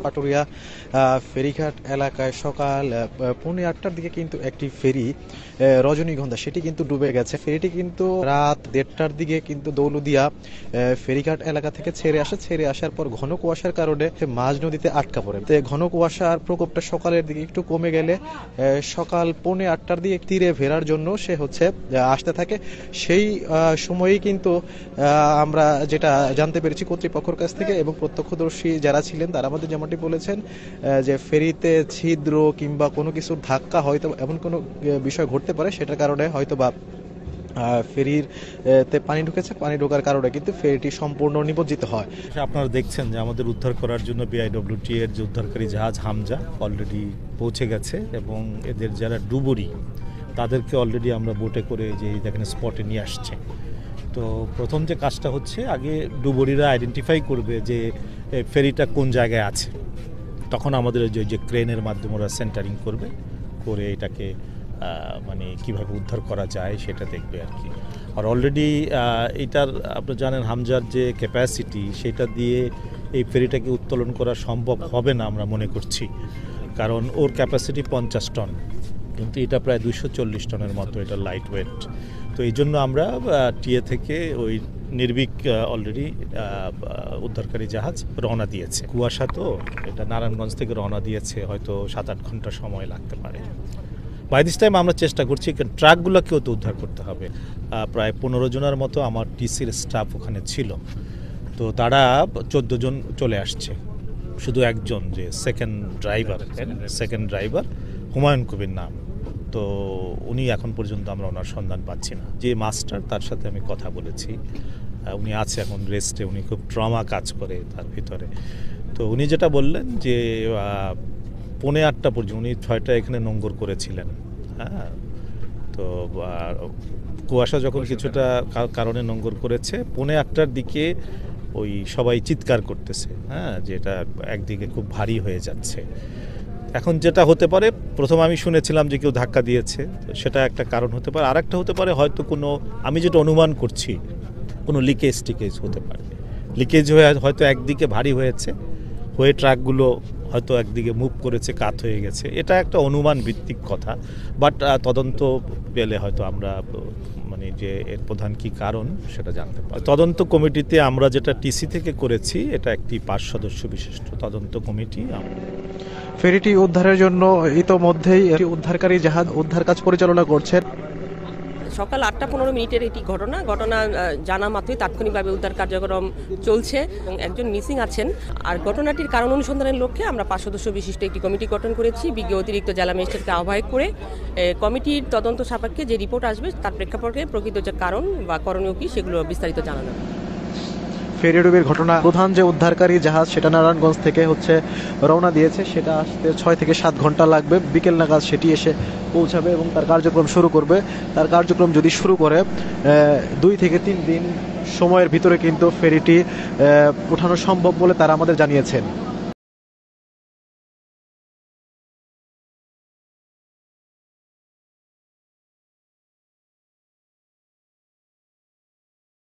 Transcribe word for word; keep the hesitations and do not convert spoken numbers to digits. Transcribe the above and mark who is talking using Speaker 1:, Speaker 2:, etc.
Speaker 1: পাটুরিয়া ফেরিঘাট এলাকায় সকাল পৌনে আটটার দিকে কিন্তু একটি ফেরি রজনীগন্ধা সেটি কিন্তু ডুবে গেছে। ফেরিটি কিন্তু রাত দেড়টার দিকে কিন্তু দৌলদিয়া ফেরিঘাট এলাকা থেকে ছেড়ে আসে। ছেড়ে আসার পর ঘন কুয়াশার কারণে মাঝ নদীতে আটকা পড়ে। ঘন কুয়াশার প্রকোপটা সকালের দিকে একটু কমে গেলে সকাল পৌনে আটটার দিকে তীরে ফেরার জন্য সে হচ্ছে আসতে থাকে। সেই সময়ই কিন্তু আমরা যেটা জানতে পেরেছি কর্তৃপক্ষের কাছ থেকে এবং প্রত্যক্ষদর্শী যারা ছিলেন তারা আমাদের যেমনটি বলেছেন যে ফেরিতে ছিদ্র কিংবা কোনো কিছুর ধাক্কা হয়তো এমন কোনো বিষয় ঘটতে পারে, সেটার কারণে হয়তো বা ফেরির তে পানি ঢুকেছে। পানি ঢোকার কারণে কিন্তু ফেরিটি সম্পূর্ণ নিমজ্জিত হয়।
Speaker 2: আপনারা দেখছেন যে আমাদের উদ্ধার করার জন্য বিআইডব্লিউটি এর যে উদ্ধারকারী জাহাজ হামজা অলরেডি পৌঁছে গেছে এবং এদের যারা ডুবুরি তাদেরকে অলরেডি আমরা বোটে করে যে দেখেন স্পটে নিয়ে আসছে। তো প্রথম যে কাজটা হচ্ছে আগে ডুবুরিরা আইডেন্টিফাই করবে যে ফেরিটা কোন জায়গায় আছে, তখন আমাদের যে ক্রেনের মাধ্যমে ওরা সেন্টারিং করবে, করে এটাকে মানে কিভাবে উদ্ধার করা যায় সেটা দেখবে আর কি। আর অলরেডি এটার আপনি জানেন হামজার যে ক্যাপাসিটি সেটা দিয়ে এই ফেরিটাকে উত্তোলন করা সম্ভব হবে না আমরা মনে করছি, কারণ ওর ক্যাপাসিটি পঞ্চাশ টন কিন্তু এটা প্রায় দুইশো চল্লিশ টনের মতো, এটা লাইট ওয়েট। তো এই জন্য আমরা টিএ থেকে ওই নির্ভীক অলরেডি উদ্ধারকারী জাহাজ রওনা দিয়েছে। কুয়াশা তো এটা নারায়ণগঞ্জ থেকে রওনা দিয়েছে, হয়তো সাত আট ঘন্টা সময় লাগতে পারে। বাই দিস টাইম আমরা চেষ্টা করছি ট্রাকগুলোকেও তো উদ্ধার করতে হবে। প্রায় পনেরো জনের মতো আমার টিসির স্টাফ ওখানে ছিল, তো তারা চোদ্দো জন চলে আসছে। শুধু একজন যে second driver second driver Humayun Kabir নাম, তো উনি এখন পর্যন্ত আমরা ওনার সন্ধান পাচ্ছি না। যে মাস্টার তার সাথে আমি কথা বলেছি, উনি আছে এখন রেস্টে, উনি খুব ট্রমা কাজ করে তার ভিতরে। তো উনি যেটা বললেন যে পৌনে আটটা পর্যন্ত উনি ছয়টা এখানে নোঙ্গর করেছিলেন। হ্যাঁ, তো কুয়াশা যখন কিছুটা কারণে নোঙ্গর করেছে, পৌনে আটটার দিকে ওই সবাই চিৎকার করতেছে, হ্যাঁ, যেটা একদিকে খুব ভারী হয়ে যাচ্ছে। এখন যেটা হতে পারে, প্রথম আমি শুনেছিলাম যে কেউ ধাক্কা দিয়েছে, সেটা একটা কারণ হতে পারে। আর একটা হতে পারে হয়তো কোনো, আমি যেটা অনুমান করছি, কোনো লিকেজ টিকেজ হতে পারে। লিকেজ হয়ে হয়তো একদিকে ভারী হয়েছে, হয়ে ট্রাকগুলো হয়তো একদিকে মুভ করেছে, কাত হয়ে গেছে। এটা একটা অনুমান ভিত্তিক কথা, বাট তদন্ত পেলে হয়তো আমরা মানে যে এর প্রধান কি কারণ সেটা জানতে পারি। তদন্ত কমিটিতে আমরা যেটা টিসি থেকে করেছি, এটা একটি পাঁচ সদস্য বিশিষ্ট তদন্ত কমিটি।
Speaker 1: ফেরিটি উদ্ধারের জন্য ইতোমধ্যেই উদ্ধারকারী জাহাজ উদ্ধার কাজ পরিচালনা করছে।
Speaker 3: সকাল আটটা পনেরো মিনিটের এটি ঘটনা ঘটনা জানা মাত্রই তাৎক্ষণিকভাবে উদ্ধার কার্যক্রম চলছে এবং একজন মিসিং আছেন। আর ঘটনাটির কারণ অনুসন্ধানের লক্ষ্যে আমরা পাঁচ সদস্য বিশিষ্ট একটি কমিটি গঠন করেছি। বিজ্ঞ অতিরিক্ত জেলা ম্যাজিস্ট্রেটকে আহ্বায়ক করে কমিটির তদন্ত সাপেক্ষে যে রিপোর্ট আসবে তার প্রেক্ষাপটে প্রকৃত যে কারণ বা করণীয় কি সেগুলো বিস্তারিত জানানো হবে।
Speaker 1: ফেরি ডুবির ঘটনা, প্রধান যে উদ্ধারকারী জাহাজ সেটা নারায়ণগঞ্জ থেকে হচ্ছে রওনা দিয়েছে, সেটা আসতে ছয় থেকে সাত ঘন্টা লাগবে। বিকেল নাগাদ সেটি এসে পৌঁছাবে এবং তার কার্যক্রম শুরু করবে। তার কার্যক্রম যদি শুরু করে দুই থেকে তিন দিন সময়ের ভিতরে কিন্তু ফেরিটি ওঠানো সম্ভব বলে তারা আমাদের জানিয়েছেন।